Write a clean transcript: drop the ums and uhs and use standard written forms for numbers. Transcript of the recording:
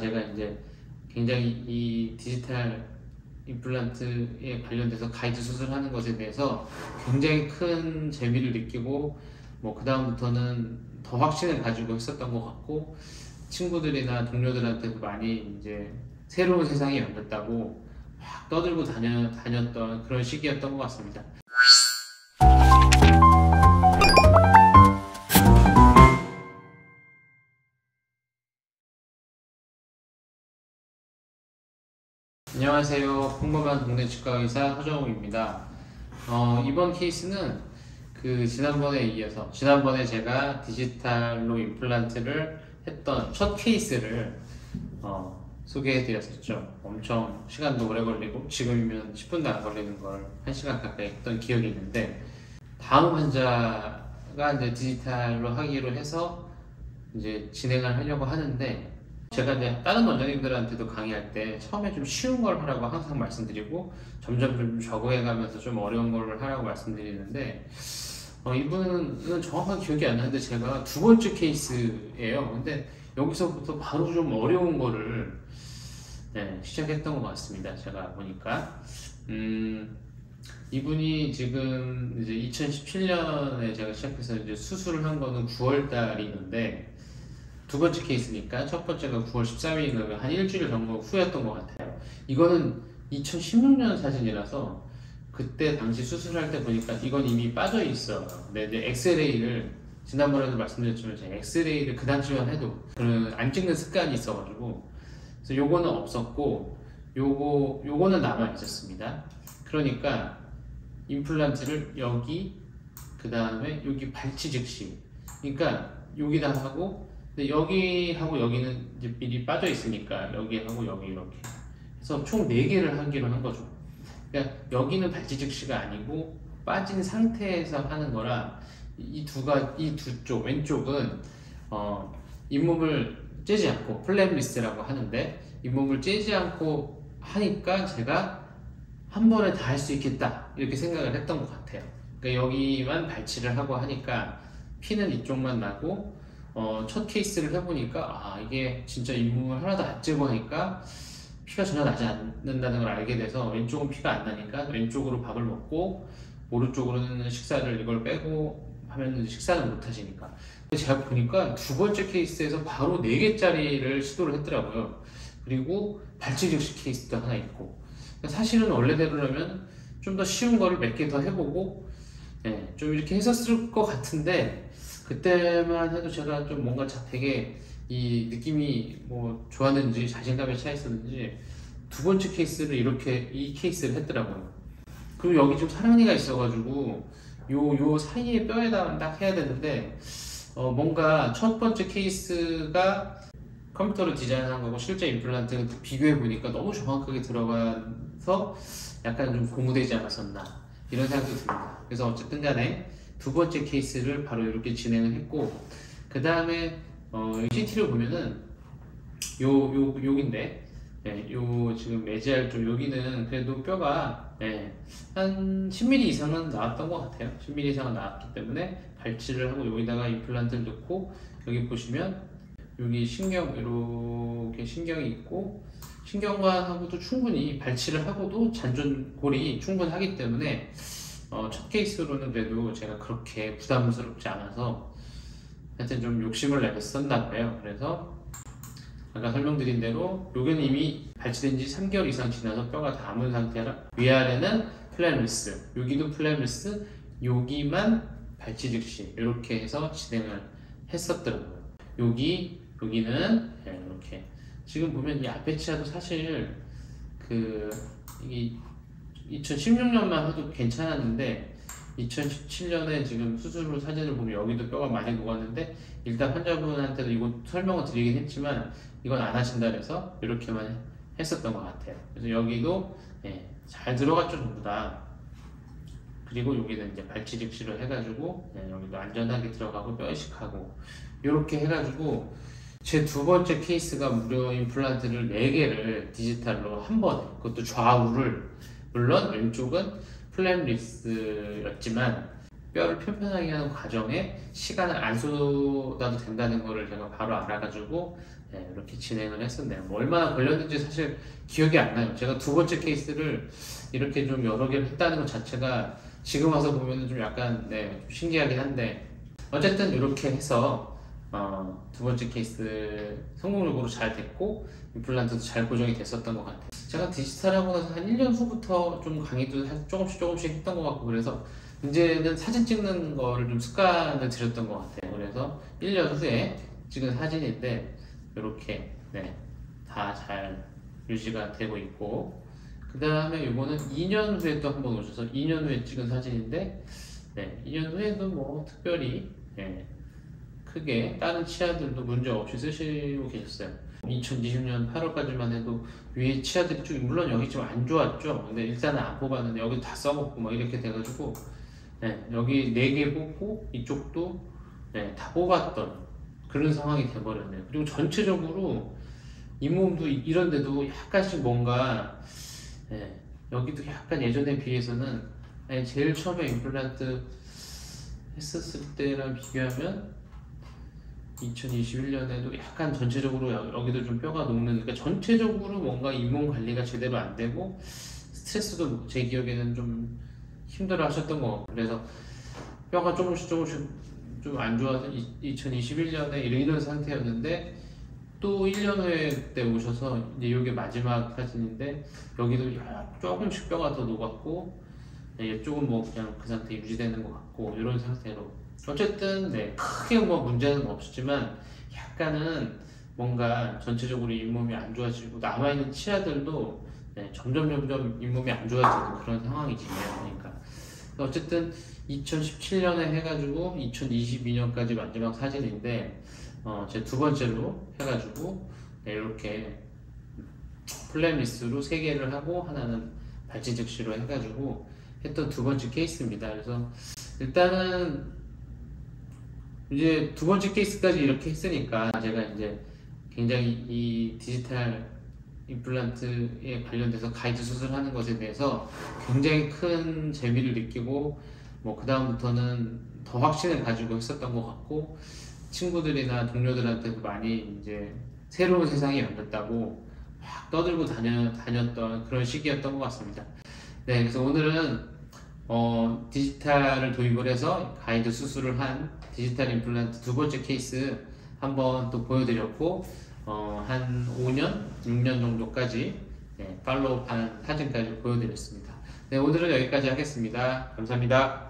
제가 이제 굉장히 이 디지털 임플란트에 관련돼서 가이드 수술하는 것에 대해서 굉장히 큰 재미를 느끼고 뭐 그 다음부터는 더 확신을 가지고 했었던 것 같고, 친구들이나 동료들한테도 많이 이제 새로운 세상이 열렸다고 막 떠들고 다녔던 그런 시기였던 것 같습니다. 안녕하세요. 평범한 동네 치과 의사 허정욱입니다. 이번 케이스는 지난번에 이어서 제가 디지털로 임플란트를 했던 첫 케이스를 소개해 드렸었죠. 엄청 시간도 오래 걸리고 지금이면 10분도 안 걸리는 걸 1시간 가까이 했던 기억이 있는데, 다음 환자가 이제 디지털로 하기로 해서 이제 진행을 하려고 하는데, 제가 이제 다른 원장님들한테도 강의할 때 처음에 좀 쉬운 걸 하라고 항상 말씀드리고 점점 좀 적응해가면서 좀 어려운 걸 하라고 말씀드리는데, 이분은 정확한 기억이 안 나는데 제가 두 번째 케이스예요. 근데 여기서부터 바로 좀 어려운 거를 시작했던 것 같습니다. 제가 보니까 이분이 지금 이제 2017년에 제가 시작해서 이제 수술을 한 거는 9월 달이는데, 두 번째 케이스니까 첫 번째가 9월 13일이니까 한 일주일 정도 후였던 것 같아요. 이거는 2016년 사진이라서 그때 당시 수술할 때 보니까 이건 이미 빠져 있어요. 근데 이제 엑스레이를, 지난번에도 말씀드렸지만 제가 엑스레이를 그 당시만 해도 안 찍는 습관이 있어가지고, 그래서 요거는 없었고 요거는 남아 있었습니다. 그러니까 임플란트를 여기, 그 다음에 여기 발치 즉시, 그러니까 여기다 하고, 근데 여기하고 여기는 이제 미리 빠져 있으니까 여기하고 여기 이렇게 해서 총 4개를 하기로 한 거죠. 그러니까 여기는 발치 즉시가 아니고 빠진 상태에서 하는 거라, 이 두 쪽, 왼쪽은 잇몸을 째지 않고 플랩리스라고 하는데, 잇몸을 째지 않고 하니까 제가 한 번에 다 할 수 있겠다 이렇게 생각을 했던 것 같아요. 그러니까 여기만 발치를 하고 하니까 피는 이쪽만 나고, 첫 케이스를 해보니까 이게 진짜 잇몸을 하나도 안 째고 하니까 피가 전혀 나지 않는다는 걸 알게 돼서, 왼쪽은 피가 안 나니까 왼쪽으로 밥을 먹고 오른쪽으로는 식사를 이걸 빼고 하면 식사는 못 하시니까. 제가 보니까 두 번째 케이스에서 바로 4개짜리를 시도를 했더라고요. 그리고 발치 즉시 케이스도 하나 있고, 사실은 원래대로라면 좀 더 쉬운 거를 몇 개 더 해보고 좀 이렇게 했었을 것 같은데, 그때만 해도 제가 좀 뭔가 되게 이 느낌이 뭐 좋았는지 자신감에 차 있었는지 두 번째 케이스를 이 케이스를 했더라고요. 그리고 여기 좀 사랑니가 있어가지고 요 사이에 뼈에다 딱 해야 되는데, 뭔가 첫 번째 케이스가 컴퓨터로 디자인한 거고 실제 임플란트를 비교해 보니까 너무 정확하게 들어가서 약간 좀 고무되지 않았었나 이런 생각도 듭니다. 그래서 어쨌든 간에 두 번째 케이스를 바로 이렇게 진행을 했고, 그 다음에 CT를 보면은 여기인데, 요 지금 매지알 쪽 여기는 그래도 뼈가 한 10mm 이상은 나왔던 것 같아요. 10mm 이상은 나왔기 때문에 발치를 하고 여기다가 임플란트를 넣고, 여기 보시면 여기 이렇게 신경이 있고, 신경만 하고도 충분히 발치를 하고도 잔존골이 충분하기 때문에 첫 케이스로는 그래도 제가 그렇게 부담스럽지 않아서 하여튼 좀 욕심을 내었었나 봐요. 그래서 아까 설명드린 대로 여기는 이미 발치된 지 3개월 이상 지나서 뼈가 다 아문 상태라, 위아래는 플랫리스, 여기도 플랫리스, 여기만 발치 즉시 이렇게 해서 진행을 했었더라고요. 여기는 이렇게 지금 보면 이 앞에 치아도 사실 이게 2016년만 해도 괜찮았는데 2017년에 지금 수술 후 사진을 보면 여기도 뼈가 많이 녹았는데, 일단 환자분한테도 이거 설명을 드리긴 했지만 이건 안 하신다 그래서 이렇게만 했었던 것 같아요. 그래서 여기도 잘 들어갔죠 전부 다. 그리고 여기는 이제 발치 즉시로 해가지고 여기도 안전하게 들어가고 뼈 이식하고 이렇게 해가지고, 제 두 번째 케이스가 무려 임플란트를 4개를 디지털로 한 번에, 그것도 좌우를, 물론 왼쪽은 플랩리스였지만 뼈를 편편하게 하는 과정에 시간을 안 쏟아도 된다는 거를 제가 바로 알아가지고 네, 이렇게 진행을 했었네요. 뭐 얼마나 걸렸는지 사실 기억이 안 나요. 제가 두 번째 케이스를 이렇게 좀 여러 개를 했다는 것 자체가 지금 와서 보면 좀 약간 좀 신기하긴 한데, 어쨌든 이렇게 해서 두 번째 케이스 성공적으로 잘 됐고 임플란트도 잘 고정이 됐었던 것 같아요. 제가 디지털하고 나서 한 1년 후부터 좀 강의도 조금씩 했던 것 같고, 그래서 이제는 사진 찍는 거를 좀 습관을 들였던 것 같아요. 그래서 1년 후에 찍은 사진인데 이렇게 다 잘 유지가 되고 있고, 그 다음에 이거는 2년 후에 또 한번 오셔서 2년 후에 찍은 사진인데 2년 후에도 뭐 특별히 크게 다른 치아들도 문제 없이 쓰시고 계셨어요. 2020년 8월까지만 해도 위에 치아들이 쭉, 물론 여기 좀 안 좋았죠. 근데 일단은 안 뽑았는데 여기 다 써먹고 막 이렇게 돼가지고 여기 4개 뽑고 이쪽도 다 뽑았던 그런 상황이 돼버렸네요. 그리고 전체적으로 잇몸도 이런데도 약간씩 뭔가 여기도 약간 예전에 비해서는 제일 처음에 임플란트 했었을 때랑 비교하면 2021년에도 약간 전체적으로 여기도 좀 뼈가 녹는, 그러니까 전체적으로 뭔가 잇몸 관리가 제대로 안 되고 스트레스도 제 기억에는 좀 힘들어 하셨던 것 같고, 그래서 뼈가 조금씩 좀 안 좋아서 2021년에 이런 상태였는데, 또 1년 후에 때 오셔서 이제 이게 마지막 사진인데 여기도 조금씩 뼈가 더 녹았고 이쪽은 뭐 그냥 그 상태 유지되는 것 같고, 이런 상태로 어쨌든 크게 뭐 문제는 없었지만 약간은 뭔가 전체적으로 잇몸이 안 좋아지고 남아있는 치아들도 점점 잇몸이 안 좋아지는 그런 상황이지네요. 그러니까 어쨌든 2017년에 해가지고 2022년까지 마지막 사진인데 제 두 번째로 해가지고 이렇게 플랫리스로 3개를 하고 하나는 발치 즉시로 해가지고 했던 두 번째 케이스입니다. 그래서 일단은 이제 두 번째 케이스까지 이렇게 했으니까 제가 이제 굉장히 이 디지털 임플란트에 관련돼서 가이드 수술하는 것에 대해서 굉장히 큰 재미를 느끼고, 뭐 그 다음부터는 더 확신을 가지고 했었던 것 같고, 친구들이나 동료들한테도 많이 이제 새로운 세상이 열렸다고 막 떠들고 다녔던 그런 시기였던 것 같습니다. 그래서 오늘은 디지털을 도입을 해서 가이드 수술을 한 디지털 임플란트 두 번째 케이스 한번 또 보여드렸고, 한 5년, 6년 정도까지 팔로우한 사진까지 보여드렸습니다. 오늘은 여기까지 하겠습니다. 감사합니다.